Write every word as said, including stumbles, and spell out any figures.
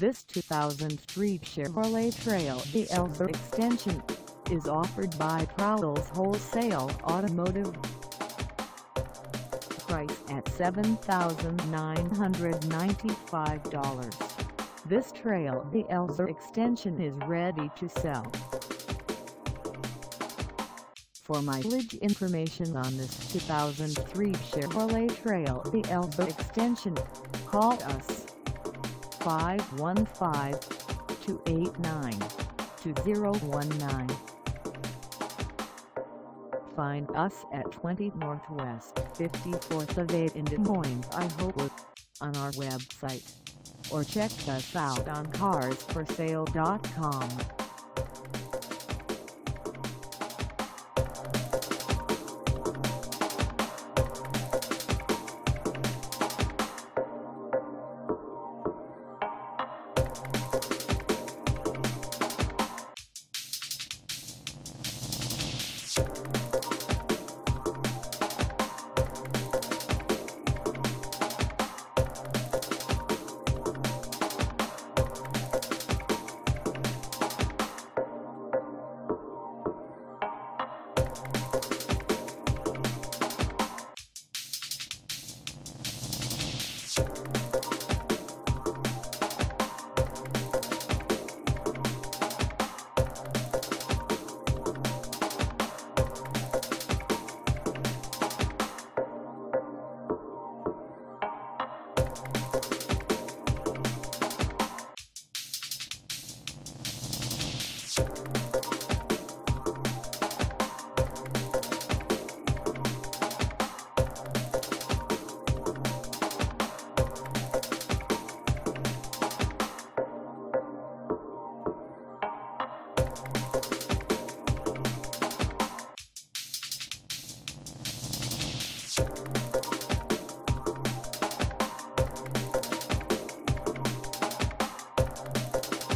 This two thousand three Chevrolet TRAILBLAZER extension is offered by Prowell's Wholesale Automotive. Price at seven thousand nine hundred ninety-five dollars. This TRAILBLAZER extension is ready to sell. For mileage information on this two thousand three Chevrolet TRAILBLAZER extension, call us five one five, two eight nine, two zero one nine. Find us at twenty Northwest fifty-fourth Avenue in Des Moines, Iowa, on our website, or check us out on cars for sale dot com. You